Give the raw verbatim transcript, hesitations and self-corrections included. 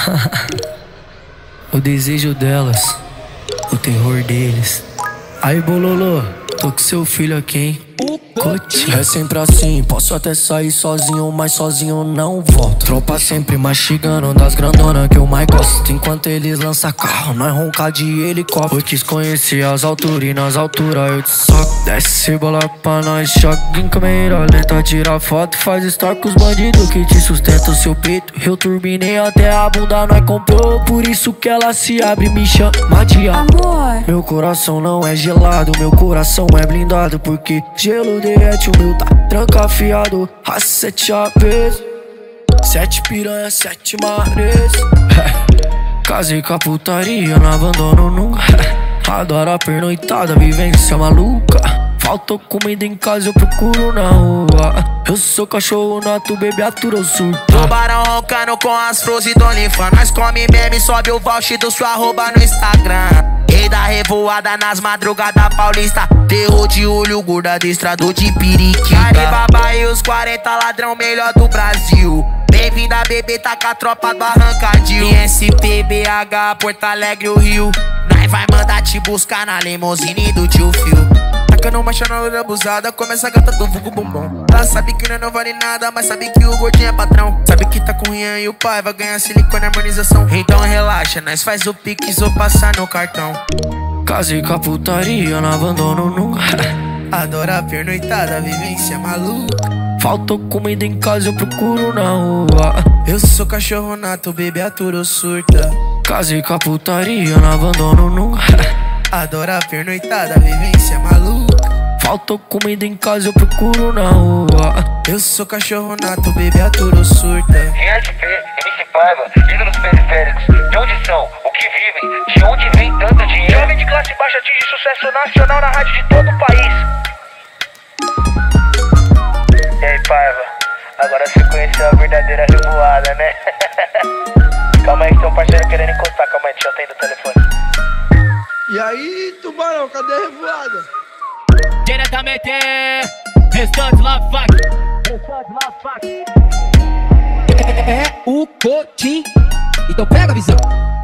O desejo delas, o terror deles. Aí, Bololô, tô com seu filho aqui, hein? É sempre assim, posso até sair sozinho, mas sozinho não volto. Tropa sempre mastigando das grandonas que eu mais gosto. Enquanto eles lançam carro, nós ronca de helicóptero. Eu quis conhecer as alturas e nas alturas eu te soco. Desce bola pra nós, choque em câmera lenta. Tira foto, faz story com os bandidos que te sustentam o seu peito. Eu turbinei até a bunda, nós comprou. Por isso que ela se abre e me chama de amor. Meu coração não é gelado, meu coração é blindado. Porque gelo derrete, o meu tá trancafiado. A sete aves, sete piranha, sete mares. Casei com a putaria, não abandono nunca. Adoro a pernoitada, vivência maluca. Faltou comida em casa, eu procuro na rua. Eu sou cachorro nato, bebê atura ou surta. Tubarão roncando com as flores do Olifa. Nós come meme, sobe o voucher do sua arroba no Instagram. Rei da revoada nas madrugadas paulista. Terror de olho, gorda adestrador de periquita. Alibaba e os quarenta ladrão melhor do Brasil. Bem-vinda bebê, tá com a tropa do Arrancadil. I S P, B H, Porto Alegre, o Rio. Nós vai mandar te buscar na limousine do tio Phil. Tacando marcha na hora abusada, começa a gata do vulgo bombom. Ela sabe que não vale nada, mas sabe que o gordinho é patrão. Sabe que tá com o Rian e o pai vai ganhar silicone e harmonização. Então relaxa, nós faz o pix ou passar no cartão. Casei com a putaria, não abandono nunca. Adoro a pernoitada, vivência maluca. Faltou comida em casa, eu procuro na rua. Eu sou cachorro nato, bebê atura ou surta. Casei com a putaria, não abandono nunca. Adoro a pernoitada, vivência maluca. Faltou comida em casa, eu procuro na rua. Eu sou cachorro nato, bebê atura ou surta. I S P, M C Paiva, ídolos periféricos. De onde são? O que vivem? De onde vem tanto dinheiro? Jovem de classe baixa atinge sucesso nacional na rádio de todo o país. E aí, Paiva? Agora você conheceu a verdadeira revoada, né? Calma aí que tem um parceiro querendo encostar. Calma aí, deixa eu atender o telefone. E aí, Tubarão, cadê a revoada? Diretamente, restante lá, fac. Restante lá, fac. É o Cotim. Então pega a visão.